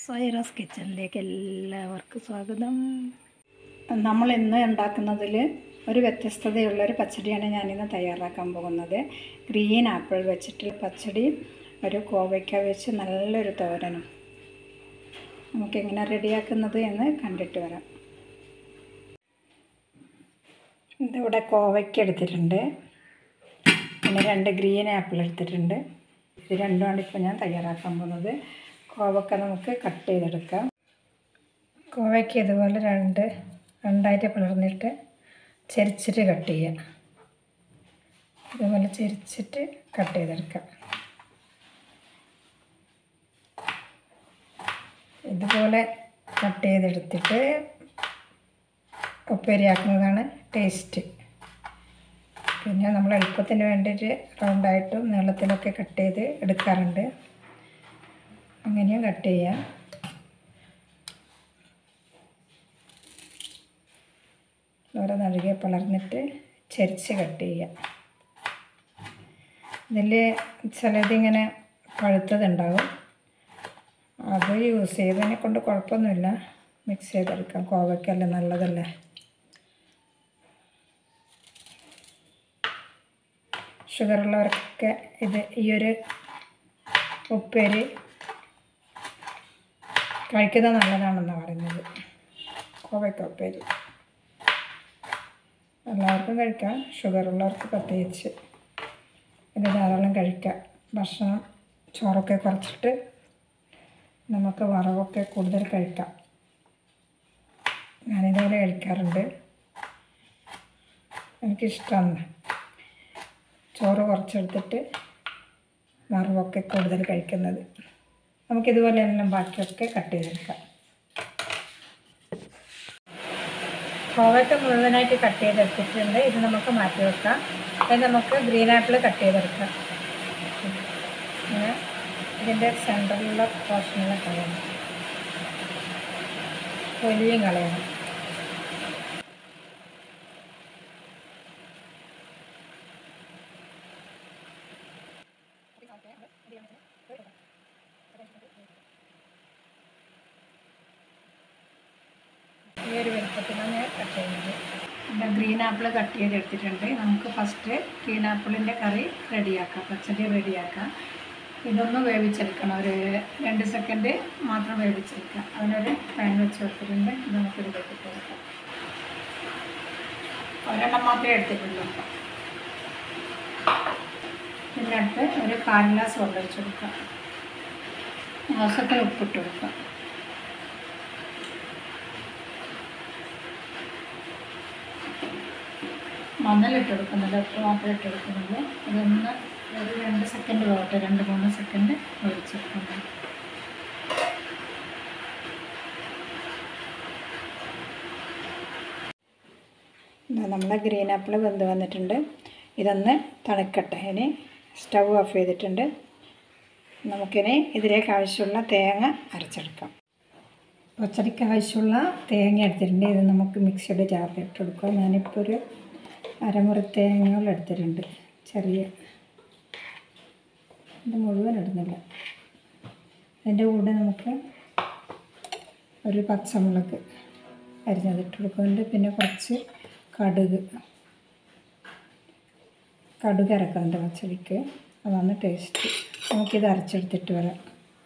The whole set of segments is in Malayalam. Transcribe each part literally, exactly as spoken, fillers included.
സൈറസ് കിച്ചണിലേക്ക് എല്ലാവർക്കും സ്വാഗതം. നമ്മൾ ഇന്ന് ഉണ്ടാക്കുന്നതിൽ ഒരു വ്യത്യസ്തതയുള്ളൊരു പച്ചടിയാണ് ഞാനിന്ന് തയ്യാറാക്കാൻ പോകുന്നത്. ഗ്രീൻ ആപ്പിൾ വെച്ചിട്ടുള്ള പച്ചടി, ഒരു കോവയ്ക്ക വെച്ച് നല്ലൊരു തോരനും. നമുക്കെങ്ങനെ റെഡിയാക്കുന്നത് എന്ന് കണ്ടിട്ട് വരാം. ഇതിവിടെ കോവയ്ക്ക എടുത്തിട്ടുണ്ട്, പിന്നെ രണ്ട് ഗ്രീൻ ആപ്പിൾ എടുത്തിട്ടുണ്ട്. ഇത് രണ്ടുമാണ് ഇപ്പോൾ ഞാൻ തയ്യാറാക്കാൻ പോകുന്നത്. കോവയ്ക്ക നമുക്ക് കട്ട് ചെയ്തെടുക്കാം. കോവയ്ക്ക ഇതുപോലെ രണ്ട് രണ്ടായിട്ട് പിളർന്നിട്ട് ചെരിച്ചിട്ട് കട്ട് ചെയ്യാം. ഇതുപോലെ ചെരിച്ചിട്ട് കട്ട് ചെയ്തെടുക്കാം. ഇതുപോലെ കട്ട് ചെയ്തെടുത്തിട്ട് ഉപ്പേരിയാക്കുന്നതാണ് ടേസ്റ്റ്. പിന്നെ നമ്മൾ എളുപ്പത്തിന് വേണ്ടിയിട്ട് റൗണ്ടായിട്ടും നീളത്തിലൊക്കെ കട്ട് ചെയ്ത് എടുക്കാറുണ്ട്. അങ്ങനെയും കട്ട് ചെയ്യാം. ഓരോ നടുകെ പിളർന്നിട്ട് ചെരിച്ച് കട്ട് ചെയ്യാം. ഇതിൽ ചിലതിങ്ങനെ പഴുത്തതുണ്ടാവും, അത് യൂസ് ചെയ്തതിനെ കൊണ്ട് കുഴപ്പമൊന്നുമില്ല. മിക്സ് ചെയ്തെടുക്കാം. കോവയ്ക്കല്ലേ, നല്ലതല്ലേ. ഷുഗറുള്ളവർക്കൊക്കെ ഇത് ഈ ഒരു ഉപ്പേരി കഴിക്കുന്നത് നല്ലതാണെന്നാണ് പറയുന്നത്. കോവയ്ക്ക ഉപ്പേരി എല്ലാവർക്കും കഴിക്കാം, ഷുഗറുള്ളവർക്ക് പ്രത്യേകിച്ച് ഇത് ധാരാളം കഴിക്കാം. ഭക്ഷണം ചോറൊക്കെ കുറച്ചിട്ട് നമുക്ക് വറവൊക്കെ കൂടുതൽ കഴിക്കാം. ഞാനിതുപോലെ കഴിക്കാറുണ്ട്, എനിക്കിഷ്ടമാണ്. ചോറ് കുറച്ചെടുത്തിട്ട് വറവൊക്കെ കൂടുതൽ കഴിക്കുന്നത്. നമുക്കിതുപോലെ എല്ലാം ബാക്കിയൊക്കെ കട്ട് ചെയ്തെടുക്കാം. കോവയ്ക്ക മുഴുവനായിട്ട് കട്ട് ചെയ്തെടുത്തിട്ടുണ്ട്. ഇത് നമുക്ക് മാറ്റി വെക്കാം. അത് നമുക്ക് ഗ്രീൻ ആപ്പിൾ കട്ട് ചെയ്തെടുക്കാം. ഇങ്ങനെ ഇതിൻ്റെ സെൻറ്ററിലുള്ള പോർഷനിലെ കളയണം, തൊലിയും കളയണം. ഈ ഒരു വലുപ്പത്തിലാണ് ഞാൻ കട്ട് ചെയ്യുന്നത്. നമ്മുടെ ഗ്രീൻ ആപ്പിൾ കട്ട് ചെയ്തെടുത്തിട്ടുണ്ട്. നമുക്ക് ഫസ്റ്റ് ഗ്രീൻ ആപ്പിളിൻ്റെ കറി റെഡിയാക്കാം, പച്ചടി റെഡിയാക്കാം. ഇതൊന്ന് വേവിച്ചെടുക്കണം, ഒരു രണ്ട് സെക്കൻഡ് മാത്രം വേവിച്ചെടുക്കാം. അതിനൊരു പാൻ വെച്ച് കൊടുത്തിട്ടുണ്ട്. ഇത് നമുക്കൊരു കെട്ടിട്ട് കൊടുക്കാം. ഒരെണ്ണം മാത്രമേ എടുത്തിട്ടുള്ളൂ. ഇതിനടുത്ത് ഒരു കാൽ ഗ്ലാസ് വെള്ളം ഒഴിച്ച് കൊടുക്കാം. ആവശ്യത്തിന് ഉപ്പിട്ട് കൊടുക്കാം. മഞ്ഞളിട്ട് കൊടുക്കുന്നില്ല, ഉപ്പ് മാത്രമേ ഇട്ട് കൊടുക്കുന്നുള്ളൂ. ഇതൊന്ന് ഒരു രണ്ട് സെക്കൻഡ് പോകട്ടെ, രണ്ട് മൂന്ന് സെക്കൻഡ് ഒഴിച്ചെടുക്കണം. നമ്മളെ ഗ്രീൻ ആപ്പിൾ വെന്ത് വന്നിട്ടുണ്ട്. ഇതൊന്ന് തണുക്കട്ടെ. ഇനി സ്റ്റൗ ഓഫ് ചെയ്തിട്ടുണ്ട്. നമുക്കിനി ഇതിലേക്ക് ആവശ്യമുള്ള തേങ്ങ അരച്ചെടുക്കാം. പച്ചടിക്ക് ആവശ്യമുള്ള തേങ്ങ എടുത്തിട്ടുണ്ട്. ഇത് നമുക്ക് മിക്സിയുടെ ജാറിൽ ഇട്ട് കൊടുക്കാം. ഞാനിപ്പോൾ ഒരു അരമുറി തേങ്ങകൾ എടുത്തിട്ടുണ്ട്, ചെറിയ. ഇത് മുഴുവൻ ഇടുന്നില്ല. അതിൻ്റെ കൂടെ നമുക്ക് ഒരു പച്ചമുളക് അരിഞ്ഞതിട്ട് കൊടുക്കുന്നുണ്ട്. പിന്നെ കുറച്ച് കടുക് കടുക് അരക്കുന്നുണ്ട് പച്ചടിക്ക്, അതാണ് ടേസ്റ്റ്. നമുക്കിത് അരച്ചെടുത്തിട്ട് വരാം.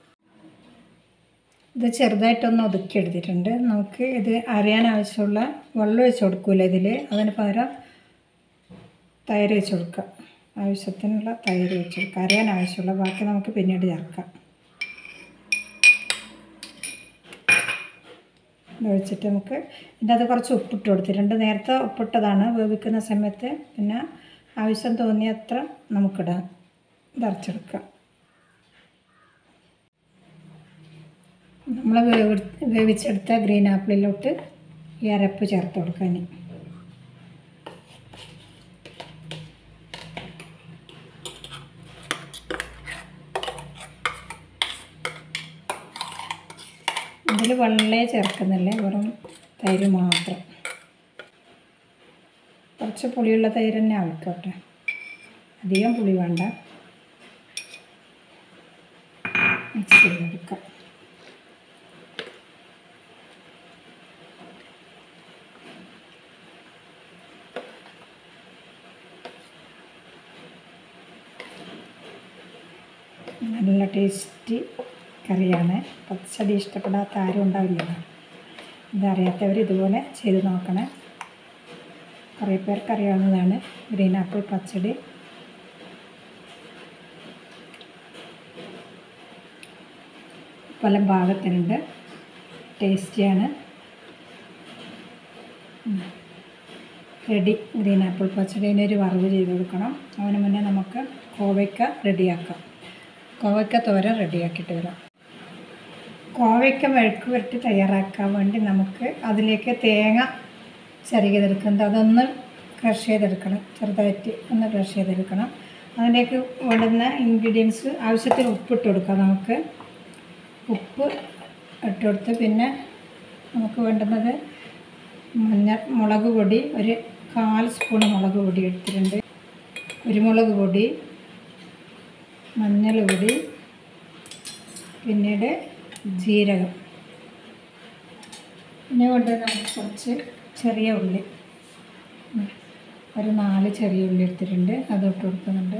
ഇത് ചെറുതായിട്ടൊന്ന് ഒതുക്കി എടുത്തിട്ടുണ്ട്. നമുക്ക് ഇത് അരയാൻ ആവശ്യമുള്ള വെള്ളം ഒഴിച്ച് കൊടുക്കില്ല ഇതിൽ, അതിന് പകരം തൈര് വെച്ച് കൊടുക്കാം. ആവശ്യത്തിനുള്ള തൈര് വെച്ച് കൊടുക്കാം. അരയാൻ ആവശ്യമുള്ള ബാക്കി നമുക്ക് പിന്നീട് ചേർക്കാം. ഇത് ഒഴിച്ചിട്ട് നമുക്ക് ഇതിൻ്റെ അത് കുറച്ച് ഉപ്പിട്ട് കൊടുത്തിട്ടുണ്ട്. നേരത്തെ ഉപ്പിട്ടതാണ് വേവിക്കുന്ന സമയത്ത്. പിന്നെ ആവശ്യം തോന്നിയത്ര നമുക്കിടാം. ഇത് അരച്ചെടുക്കാം. നമ്മൾ വേവി വേവിച്ചെടുത്ത ഗ്രീൻ ആപ്പിളിലോട്ട് ഈ അരപ്പ് ചേർത്ത് കൊടുക്കാൻ. ഇതിൽ വെള്ളേ ചേർക്കുന്നില്ല, വെറും തൈര് മാത്രം. കുറച്ച് പുളിയുള്ള തൈര് തന്നെ ആയിക്കോട്ടെ, അധികം പുളി വേണ്ട. മിക്സ് ചെയ്തെടുക്കാം. നല്ല ടേസ്റ്റി കറിയാണ്. പച്ചടി ഇഷ്ടപ്പെടാത്ത ആരും ഉണ്ടാവില്ലല്ലോ. ഇതറിയാത്തവർ ഇതുപോലെ ചെയ്ത് നോക്കണേ. കുറേ പേർക്ക് അറിയാവുന്നതാണ് ഗ്രീൻ ആപ്പിൾ പച്ചടി. പല ഭാഗത്തിനുണ്ട്, ടേസ്റ്റിയാണ്. റെഡി ഗ്രീൻ ആപ്പിൾ പച്ചടീനെ ഒരു വറവ് ചെയ്ത് കൊടുക്കണം. അതിന് മുന്നേ നമുക്ക് കോവയ്ക്ക റെഡിയാക്കാം. കോവയ്ക്ക തോരൻ റെഡിയാക്കിയിട്ട് വരാം. കോവയ്ക്ക മെഴുക്ക് പുരട്ടി തയ്യാറാക്കാൻ വേണ്ടി നമുക്ക് അതിലേക്ക് തേങ്ങ ചിരകിയതെടുക്കുന്നത് അതൊന്ന് ക്രഷ് ചെയ്തെടുക്കണം. ചെറുതായിട്ട് ഒന്ന് ക്രഷ് ചെയ്തെടുക്കണം. അതിലേക്ക് വേണ്ടുന്ന ഇൻഗ്രീഡിയൻസ് ആവശ്യത്തിന് ഉപ്പിട്ട് കൊടുക്കാം. നമുക്ക് ഉപ്പ് ഇട്ട് കൊടുത്ത് പിന്നെ നമുക്ക് വേണ്ടുന്നത് മഞ്ഞ മുളക് പൊടി ഒരു കാൽ സ്പൂൺ മുളക് പൊടി എടുത്തിട്ടുണ്ട്, കുരുമുളക് പൊടി, മഞ്ഞൾ പൊടി, പിന്നീട് ജീരകം. പിന്നെ വേണ്ടത് നമുക്ക് കുറച്ച് ചെറിയ ഉള്ളി, ഒരു നാല് ചെറിയ ഉള്ളി എടുത്തിട്ടുണ്ട്, അതിട്ട് കൊടുക്കുന്നുണ്ട്.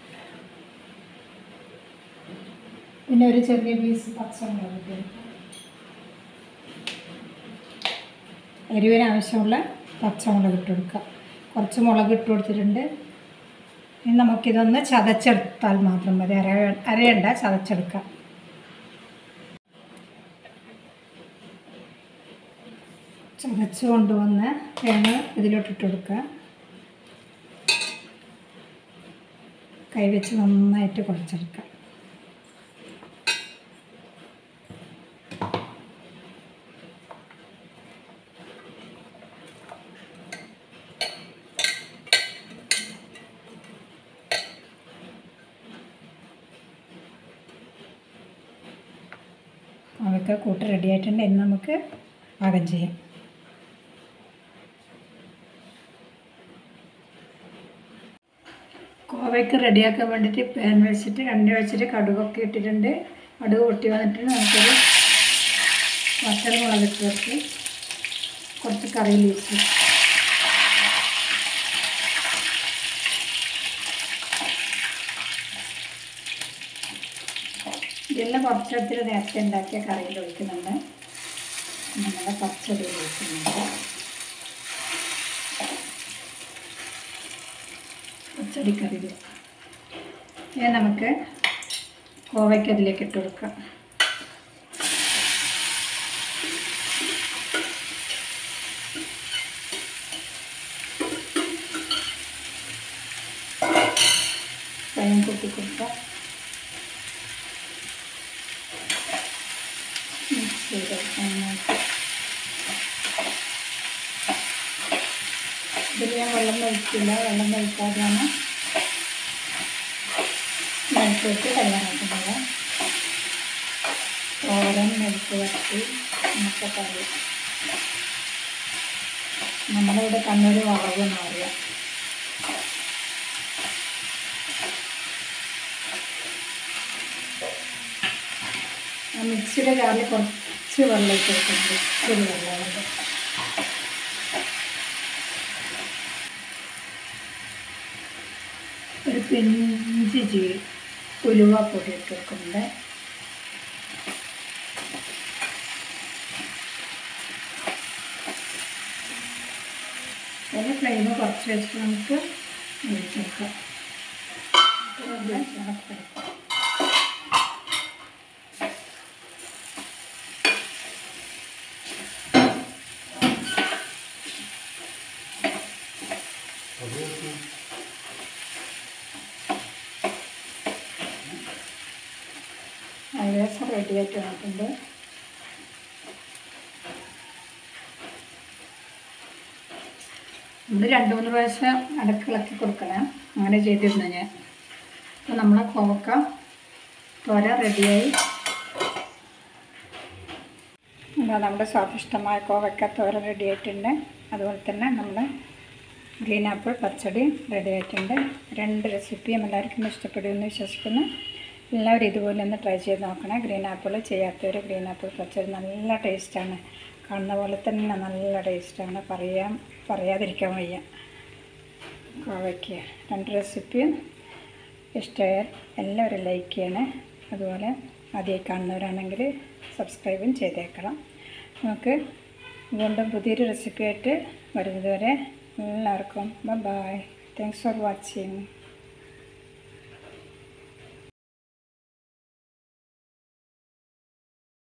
പിന്നെ ഒരു ചെറിയ പീസ് പച്ചമുളക് ഇട്ട് കൊടുക്കും. എരിവിന് ആവശ്യമുള്ള പച്ചമുളക് ഇട്ട് കൊടുക്കുക. കുറച്ച് മുളക് ഇട്ട് കൊടുത്തിട്ടുണ്ട്. ഇനി നമുക്കിതൊന്ന് ചതച്ചെടുത്താൽ മാത്രം മതി. അര അരയണ്ട, ചതച്ചെടുക്കാം. ചതച്ച് കൊണ്ടുവന്ന് തേങ്ങ ഇതിലോട്ടിട്ട് കൊടുക്കുക. കൈവച്ച് നന്നായിട്ട് കുഴച്ചെടുക്കാം. അവയ്ക്ക് കൂട്ട് റെഡി ആയിട്ടുണ്ട്. ഇനി നമുക്ക് പാകം ചെയ്യാം. കോവയ്ക്ക് റെഡിയാക്കാൻ വേണ്ടിയിട്ട് പാൻ വെച്ചിട്ട് എണ്ണ വെച്ചിട്ട് കടുകൊക്കെ ഇട്ടിട്ടുണ്ട്. കടുക് പൊട്ടി വന്നിട്ട് നമുക്കൊരു വറ്റൽ മുളക് ഇട്ട് വെച്ച് കുറച്ച് കറി ലീവ്സ്, ഇതെല്ലാം കുറച്ചെടുത്തിട്ട് നേരത്തെ ഉണ്ടാക്കിയ കറിയിൽ ഒഴിക്കുന്നുണ്ട്. നമ്മുടെ പച്ചടി ഒഴിക്കുന്നുണ്ട്. പച്ചടിക്കറി ഇനി നമുക്ക് കോവയ്ക്ക് അതിലേക്ക് ഇട്ട് കൊടുക്കാം. ഫ്ലെയിം കൂട്ടി കൊടുക്കാം. മിക്സ് ചെയ്തെടുക്കാം. ഇതിൽ ഞാൻ വെള്ളം ഒഴിക്കില്ല. വെള്ളം ഒഴിക്കാതെയാണ് മെഴുക്ക് തയ്യാറാക്കുന്നത്. തോരൻ, മെഴുക്ക് വരട്ടി, മുട്ടക്കറി. നമ്മളിവിടെ കണ്ണൂർ വറവ് എന്ന് പറയാം. മിക്സിയുടെ ജാറിൽ കുറച്ച് വെള്ളം ഇട്ട് വെക്കുന്നുണ്ട്. ഇച്ചിരി വെള്ളമുണ്ട്. ഒരു പിഞ്ച് ജീ ഉലുവ പൊടി ഇട്ട് വെക്കുന്നുണ്ട്. അതിന് ഫ്ലെയിം കുറച്ച് വെച്ചിട്ട് നമുക്ക് ഒഴിച്ചെടുക്കാം. ഏകദേശം റെഡിയായിട്ട് വന്നിട്ടുണ്ട്. നമ്മൾ രണ്ട് മൂന്ന് പ്രാവശ്യം അടക്കിളക്കി കൊടുക്കണം. അങ്ങനെ ചെയ്തിരുന്നു ഞാൻ. അപ്പോൾ നമ്മളെ കോവക്ക തോര റെഡിയായി. എന്താ നമ്മുടെ സ്വാദിഷ്ടമായ കോവക്ക തോര റെഡി ആയിട്ടുണ്ട്. അതുപോലെ തന്നെ നമ്മൾ ഗ്രീൻ ആപ്പിൾ പച്ചടി റെഡി ആയിട്ടുണ്ട്. രണ്ട് റെസിപ്പിയും എല്ലാവർക്കും ഇഷ്ടപ്പെടുമെന്ന് വിശ്വസിക്കുന്നു. എല്ലാവരും ഇതുപോലെ ഒന്ന് ട്രൈ ചെയ്ത് നോക്കണേ. ഗ്രീൻ ആപ്പിൾ ചെയ്യാത്തവർ ഗ്രീൻ ആപ്പിൾ പച്ചടി നല്ല ടേസ്റ്റാണ്. കാണുന്ന പോലെ തന്നെ നല്ല ടേസ്റ്റാണ്. പറയാൻ പറയാതിരിക്കാൻ വയ്യ. കോവയ്ക്ക രണ്ട് റെസിപ്പിയും ഇഷ്ടമായാൽ എല്ലാവരും ലൈക്ക് ചെയ്യണേ. അതുപോലെ ആദ്യമായി കാണുന്നവരാണെങ്കിൽ സബ്സ്ക്രൈബും ചെയ്തേക്കണം. നമുക്ക് വീണ്ടും പുതിയൊരു റെസിപ്പി ആയിട്ട് വരുന്നതുവരെ എല്ലാവർക്കും ബൈ. Thanks for watching.